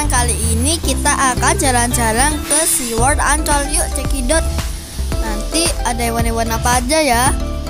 teman-teman, kali ini kita akan jalan-jalan ke SeaWorld Ancol. Yuk cekidot. Nanti ada hewan-hewan apa aja ya?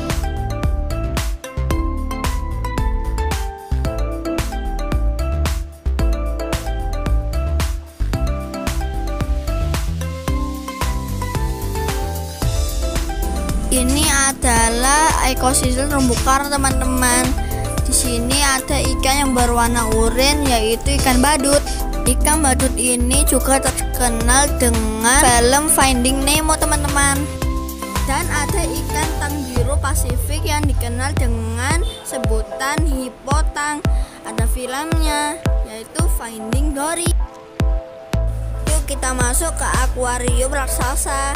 Ini adalah ekosistem terumbu karang teman-teman. Di sini ada ikan yang berwarna oranye, yaitu ikan badut. Ikan badut ini juga terkenal dengan film Finding Nemo teman-teman. Dan ada ikan tang biru Pasifik yang dikenal dengan sebutan hipotang. Ada filmnya, yaitu Finding Dory. Yuk kita masuk ke akuarium raksasa.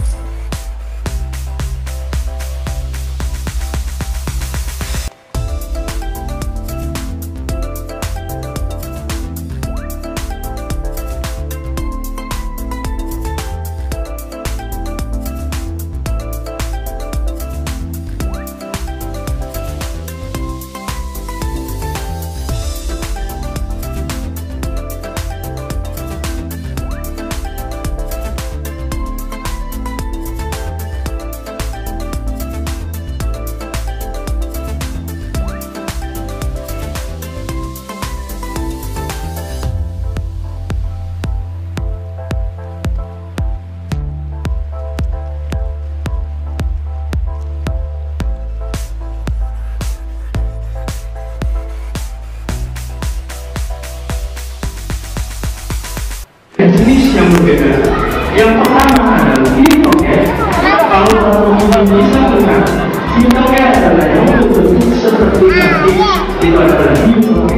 Jenis yang berbeda. Yang pertama adalah hitoke. Kalau teman-teman bisa dengar, hitoke adalah yang berbentuk seperti kaki. Itu adalah hitoke.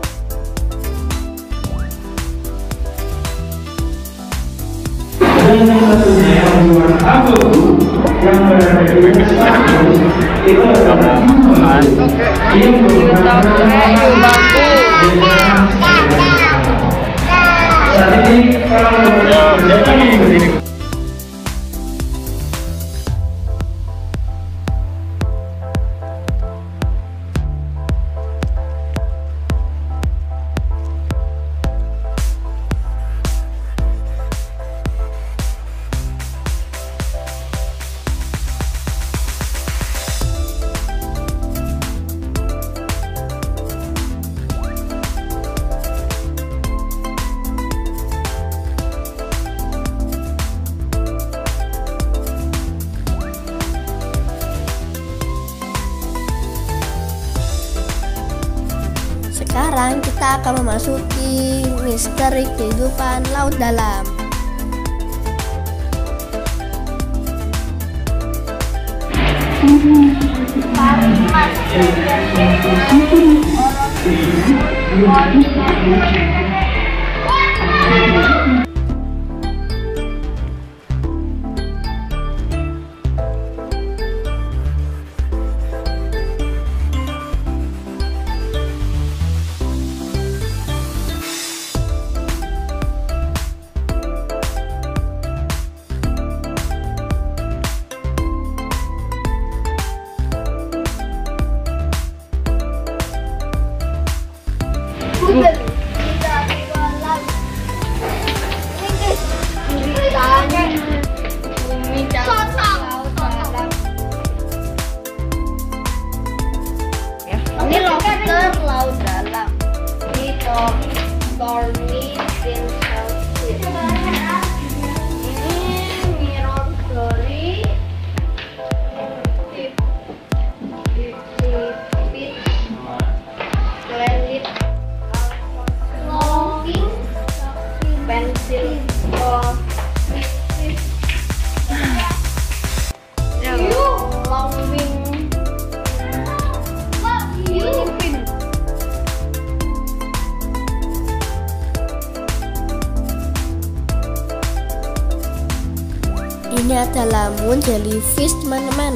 Dan yang satunya yang berwarna abu-abu yang berada di atas itu adalah hitoke. Yang berwarna saat ini kalau ini sekarang kita akan memasuki misteri kehidupan laut dalam. Ini lobster laut dalam. Ini Stormy Finchel. Ini Mirror Dory. Splendid Longing Pencil Ini adalah moon jellyfish teman-teman.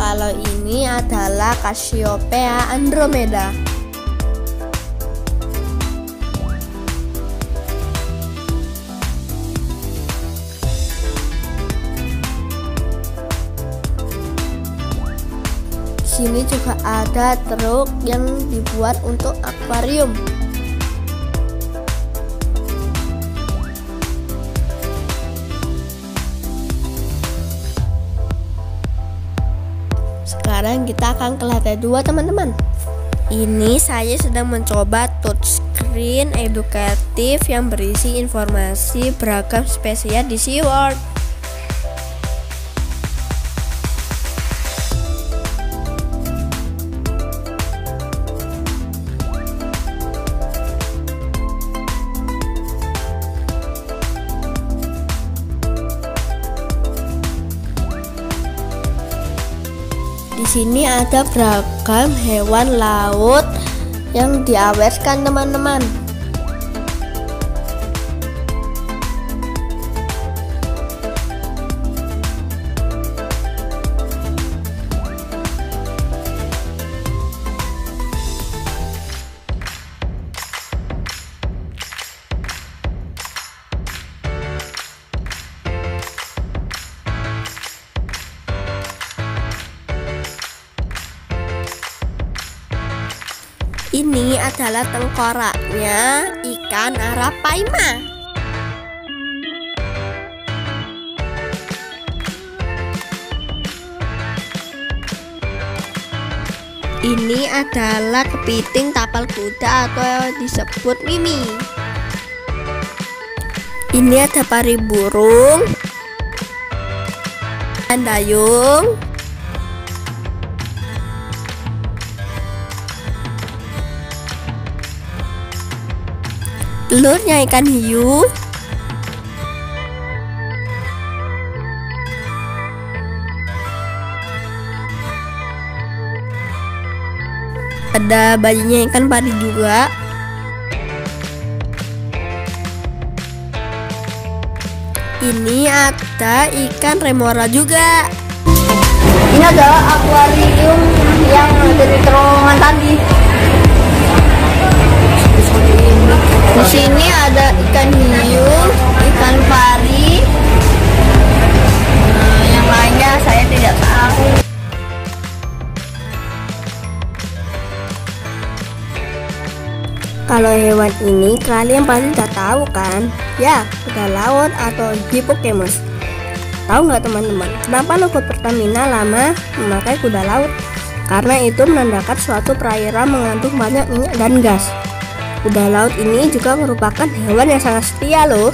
kalau ini adalah Cassiopeia andromeda. Di sini juga ada truk yang dibuat untuk akuarium. Sekarang kita akan ke lantai 2 teman-teman. Ini saya sedang mencoba touchscreen edukatif yang berisi informasi beragam spesies di SeaWorld. Di sini ada beragam hewan laut yang diawetkan teman-teman. Ini adalah tengkoraknya ikan arapaima. Ini adalah kepiting tapal kuda atau disebut mimi. Ini ada pari burung dan dayung. Telurnya ikan hiu. Ada bayinya ikan pari juga. Ini ada ikan remora juga. Ini adalah akuarium yang ada di terowongan tadi. Di sini ada ikan hiu, ikan pari. Yang lainnya saya tidak tahu. Kalau hewan ini kalian pasti sudah tahu kan? Ya, kuda laut atau hippocampus. Tahu nggak teman-teman, kenapa logo Pertamina lama memakai kuda laut? Karena itu menandakan suatu perairan mengandung banyak minyak dan gas. Kuda laut ini juga merupakan hewan yang sangat setia loh.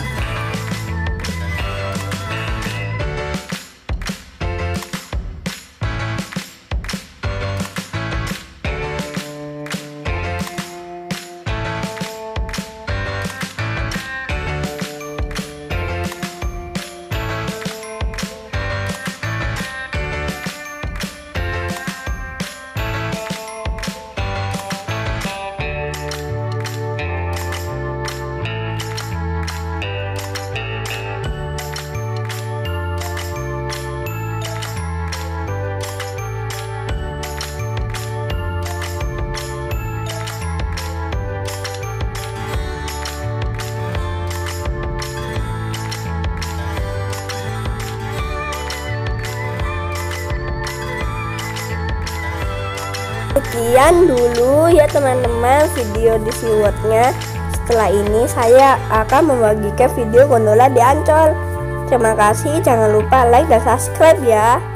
Sekian dulu ya teman-teman video di SeaWorld-nya. Setelah ini saya akan membagikan video gondola di Ancol. Terima kasih, jangan lupa like dan subscribe ya.